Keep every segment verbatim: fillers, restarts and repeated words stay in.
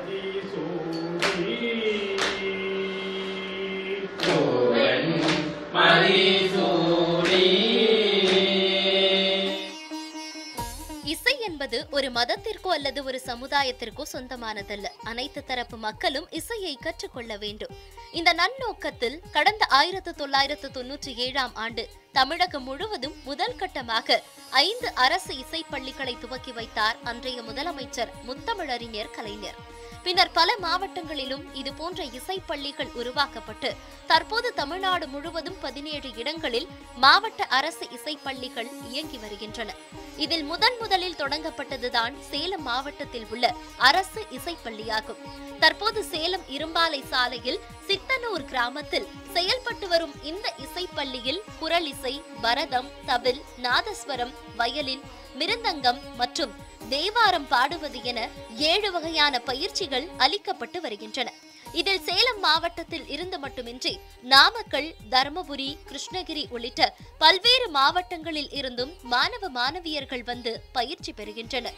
இசை என்பது ஒரு மதத்திற்கோ அல்லது ஒரு சமுதாயத்திற்கோ சொந்தமானதல்ல. அனைத்து தரப்பு மக்களும் இசையை கற்றுக்கொள்ள வேண்டும். இந்த நன்னோக்கத்தில் கடந்த ஆயிரத்து தொள்ளாயிரத்து தொன்னூற்றி ஏழாம் ஆண்டு தமிழகம் முழுவதும் முதல் கட்டமாக ஐந்து அரசு இசைப்பள்ளிகளை துவக்கி வைத்தார் அன்றைய முதலமைச்சர் முத்தமிழறிஞர் கலைஞர். பின்னர் பல மாவட்டங்களிலும் இதுபோன்ற இசைப்பள்ளிகள் உருவாக்கப்பட்டு தற்போது தமிழ்நாடு முழுவதும் பதினேழு இடங்களில் மாவட்ட அரசு இசைப்பள்ளிகள் இயங்கி வருகின்றன. இதில் முதன் முதலில் தொடங்கப்பட்டதுதான் சேலம் மாவட்டத்தில் உள்ள அரசு இசைப்பள்ளியாகும். தற்போது சேலம் இரும்பாலை சாலையில் சித்தனூர் கிராமத்தில் செயல்பட்டு வரும் இந்த இசைப்பள்ளியில் குரல் இசை, பரதம், தவில், நாதஸ்வரம், வயலின், மிருதங்கம் மற்றும் தேவாரம் பாடுவது என ஏழு வகையான பயிற்சிகள் அளிக்கப்பட்டு வருகின்றன. இதில் சேலம் மாவட்டத்தில் இருந்து மட்டுமின்றி நாமக்கல், தர்மபுரி, கிருஷ்ணகிரி உள்ளிட்ட பல்வேறு மாவட்டங்களில் இருந்தும் மாணவ மாணவியர்கள் வந்து பயிற்சி பெறுகின்றனர்.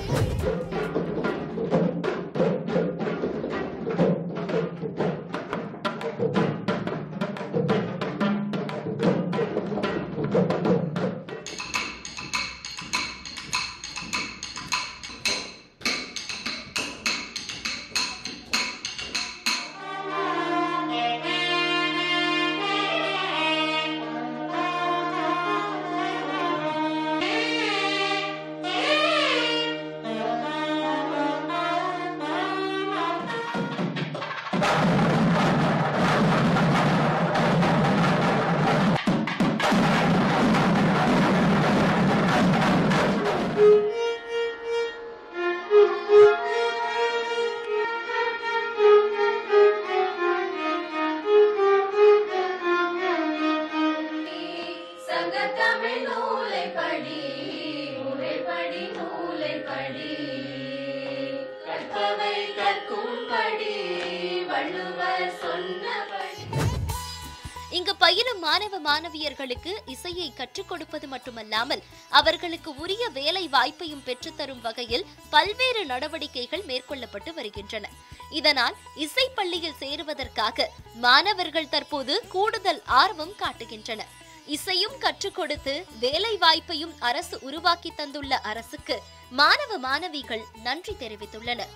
இங்கு பயிலும் மாணவ மாணவியர்களுக்கு இசையை கற்றுக் கொடுப்பது மட்டுமல்லாமல் அவர்களுக்கு உரிய வேலை வாய்ப்பையும் பெற்றுத்தரும் வகையில் பல்வேறு நடவடிக்கைகள் மேற்கொள்ளப்பட்டு வருகின்றன. இதனால் இசைப்பள்ளியில் சேருவதற்காக மாணவர்கள் தற்போது கூடுதல் ஆர்வம் காட்டுகின்றனர். இசையும் கற்றுக் கொடுத்து வேலை வாய்ப்பையும் அரசு உருவாக்கி தந்துள்ள அரசுக்கு மாணவ மாணவிகள் நன்றி தெரிவித்துள்ளனர்.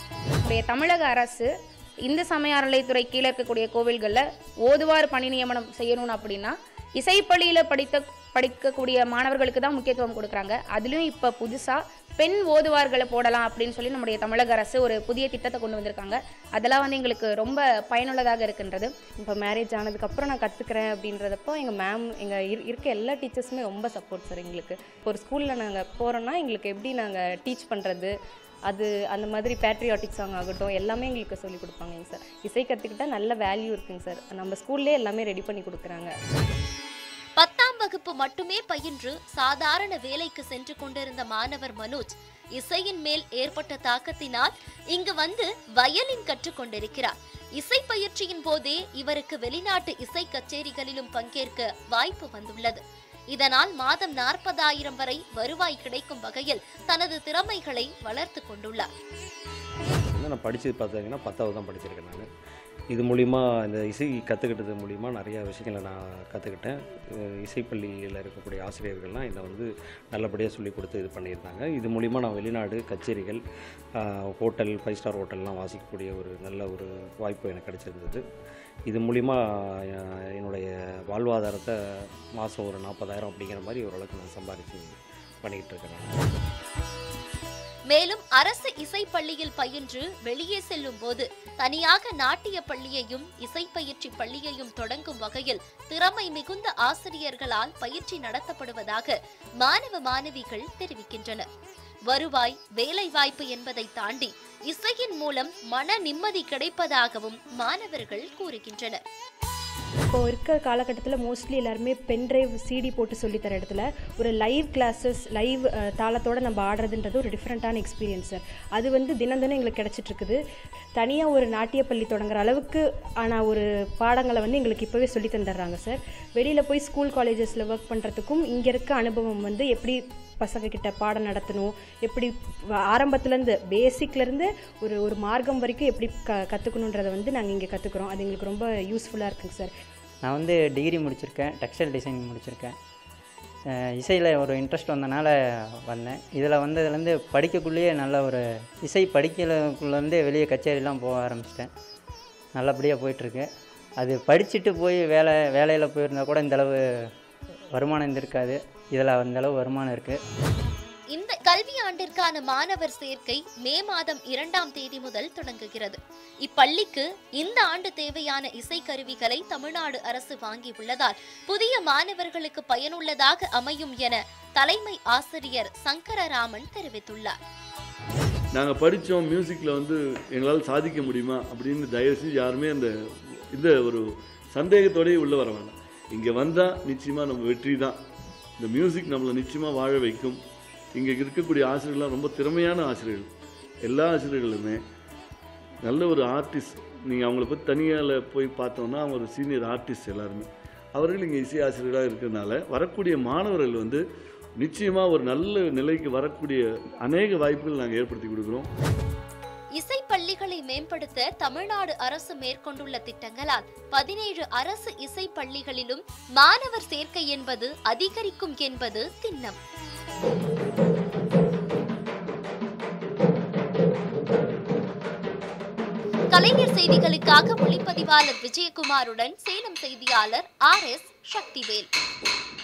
தமிழக அரசு இந்த சமய அறநிலையத்துறை கீழே இருக்கக்கூடிய கோவில்களில் ஓதுவார் பணி நியமனம் செய்யணும் அப்படின்னா இசைப்பள்ளியில் படித்த படிக்கக்கூடிய மாணவர்களுக்கு தான் முக்கியத்துவம் கொடுக்குறாங்க. அதுலேயும் இப்போ புதுசாக பெண் ஓதுவார்களை போடலாம் அப்படின்னு சொல்லி நம்முடைய தமிழக அரசு ஒரு புதிய திட்டத்தை கொண்டு வந்திருக்காங்க. அதெல்லாம் வந்து எங்களுக்கு ரொம்ப பயனுள்ளதாக இருக்கின்றது. இப்போ மேரேஜ் ஆனதுக்கப்புறம் நான் கற்றுக்கிறேன் அப்படின்றதப்போ எங்கள் மேம் எங்கள் இருக்க எல்லா டீச்சர்ஸுமே ரொம்ப சப்போர்ட் சார். எங்களுக்கு ஒரு ஸ்கூலில் நாங்கள் போகிறோன்னா எங்களுக்கு எப்படி நாங்கள் டீச் பண்ணுறது, அது அந்த மாதிரி பேட்ரியாட்டிக் சாங் ஆகட்டும் எல்லாமே எங்களுக்கு சொல்லிக் கொடுப்பாங்க சார். இசை கற்றுக்கிட்டா நல்ல வேல்யூ இருக்குங்க சார். நம்ம ஸ்கூல்லே எல்லாமே ரெடி பண்ணி கொடுக்குறாங்க. பத்தாம் வகுப்பு மட்டுமே பயின்று சாதாரண வேலைக்கு சென்று கொண்டிருந்த மாணவர் மனோஜ் இசையின் மேல் ஏற்பட்ட தாக்கத்தினால் இங்கு வந்து வயலின் கற்றுக் கொண்டிருக்கிறார். இசை பயிற்சியின் போதே இவருக்கு வெளிநாட்டு இசை கச்சேரிகளிலும் பங்கேற்க வாய்ப்பு வந்துள்ளது. இதனால் மாதம் நாற்பதாயிரம் வரை வருவாய் கிடைக்கும் வகையில் தனது திறமைகளை வளர்த்து கொண்டுள்ளார். நான் படித்தது பார்த்தீங்கன்னா பத்தாவது தான் படிச்சிருக்கேன். நான் இது மூலிமா இந்த இசை கற்றுக்கிட்டது மூலிமா நிறையா விஷயங்களை நான் கற்றுக்கிட்டேன். இசைப்பள்ளியில் இருக்கக்கூடிய ஆசிரியர்கள்லாம் என்னை வந்து நல்லபடியாக சொல்லி கொடுத்து இது பண்ணியிருந்தாங்க. இது மூலிமா நான் வெளிநாடு கச்சேரிகள், ஹோட்டல், ஃபைவ் ஸ்டார் ஹோட்டல்லாம் வாசிக்கக்கூடிய ஒரு நல்ல ஒரு வாய்ப்பு எனக்கு கிடைச்சிருந்தது. இது மூலிமா என்னுடைய வாழ்வாதாரத்தை மாதம் ஒரு நாற்பதாயிரம் அப்படிங்கிற மாதிரி ஓரளவுக்கு நான் சம்பாதிச்சு பண்ணிக்கிட்டு இருக்கிறேன். மேலும் அரசு இசைப்பள்ளியில் பயின்று வெளியே செல்லும் போது தனியாக நாட்டிய பள்ளியையும் இசை பயிற்சி பள்ளியையும் தொடங்கும் வகையில் திறமை மிகுந்த ஆசிரியர்களால் பயிற்சி நடத்தப்படுவதாக மாணவ மாணவிகள் தெரிவிக்கின்றனர். வருவாய், வேலை வாய்ப்பு என்பதை தாண்டி இசையின் மூலம் மன நிம்மதி கிடைப்பதாகவும் மாணவர்கள் கூறுகின்றனர். இப்போ இருக்க காலகட்டத்தில் மோஸ்ட்லி எல்லாருமே பென் டிரைவ், சிடி போட்டு சொல்லித்தர இடத்துல ஒரு லைவ் கிளாஸஸ், லைவ் தாளத்தோடு நம்ம ஆடுறதுன்றது ஒரு டிஃப்ரெண்ட்டான எக்ஸ்பீரியன்ஸ் சார். அது வந்து தினம் தினம் எங்களுக்கு கிடச்சிட்ருக்குது. தனியாக ஒரு நாட்டியப்பள்ளி தொடங்குற அளவுக்கு ஆனால் ஒரு பாடங்களை வந்து எங்களுக்கு இப்போவே சொல்லி தந்துடுறாங்க சார். வெளியில் போய் ஸ்கூல் காலேஜஸில் ஒர்க் பண்ணுறதுக்கும் இங்கே இருக்க அனுபவம் வந்து எப்படி பசங்கக்கிட்ட பாடம் நடத்தணும், எப்படி ஆரம்பத்துலேருந்து பேசிக்லேருந்து ஒரு ஒரு மார்க்கம் வரைக்கும் எப்படி க கற்றுக்கணுன்றதை வந்து நாங்கள் இங்கே கற்றுக்குறோம். அது எங்களுக்கு ரொம்ப யூஸ்ஃபுல்லாக இருக்குங்க சார். நான் வந்து டிகிரி முடிச்சிருக்கேன், டெக்ஸ்டைல் டிசைனிங் முடிச்சிருக்கேன். இசையில் ஒரு இன்ட்ரெஸ்ட் வந்தனால வந்தேன். இதில் வந்ததுலேருந்து படிக்கக்குள்ளேயே நல்ல ஒரு இசை படிக்கிறதுக்குள்ளேருந்தே வெளியே கச்சேரிலாம் போக ஆரம்பிச்சிட்டேன். நல்லபடியாக போயிட்டுருக்கு. அது படிச்சுட்டு போய் வேலை வேலையில் போயிருந்தால் கூட இந்தளவு வருமானம் இருந்திருக்காது. இதில் அந்தளவு வருமானம் இருக்குது. இந்த கல்வி ஆண்டிற்கான மாணவர் சேர்க்கை மே மாதம் இரண்டாம் தேதி முதல் தொடங்குகிறது. இப்பள்ளிக்கு இந்த ஆண்டு தேவையான இசைக்கருவிகளை தமிழ்நாடு அரசு வாங்கியுள்ளதால் புதிய மாணவர்களுக்கு பயனுள்ளதாக அமையும் என தலைமை ஆசிரியர் சங்கரராமன் தெரிவித்துள்ளார். நாங்கள் படித்தோம், மியூசிக்கில் வந்து எங்களால் சாதிக்க முடியுமா அப்படின்னு தயவுசெய்து யாருமே அந்த இந்த ஒரு சந்தேகத்தோடய உள்ளே வர வேண்டாம். இங்கே வந்தால் நிச்சயமாக நம்ம வெற்றி தான். இந்த மியூசிக் நம்மளை நிச்சயமாக வாழ வைக்கும். இங்கே இருக்கக்கூடிய ஆசிரியர்கள்லாம் ரொம்ப திறமையான ஆசிரியர்கள். எல்லா ஆசிரியர்களுமே நல்ல ஒரு ஆர்டிஸ்ட். நீங்கள் அவங்கள பற்றி தனியால் போய் பார்த்தோன்னா அவங்க ஒரு சீனியர் ஆர்டிஸ்ட் எல்லாருமே. அவர்கள் இங்கே இசை ஆசிரியராக இருக்கிறதுனால வரக்கூடிய மாணவர்கள் வந்து நிச்சயமாக ஒரு நல்ல நிலைக்கு வரக்கூடிய அநேக வாய்ப்புகள் நாங்கள் ஏற்படுத்தி கொடுக்குறோம். இசை பள்ளிகளை மேம்படுத்த தமிழ்நாடு அரசு மேற்கொண்டுள்ள திட்டங்களால் பதினேழு அரசு இசை பள்ளிகளிலும் மாணவர் சேர்க்கை என்பது அதிகரிக்கும் என்பது திண்ணம். கலைஞர் செய்திகளுக்காக ஒளிப்பதிவாளர் விஜயகுமாருடன் சேலம் செய்தியாளர் ஆர் எஸ் சக்திவேல்.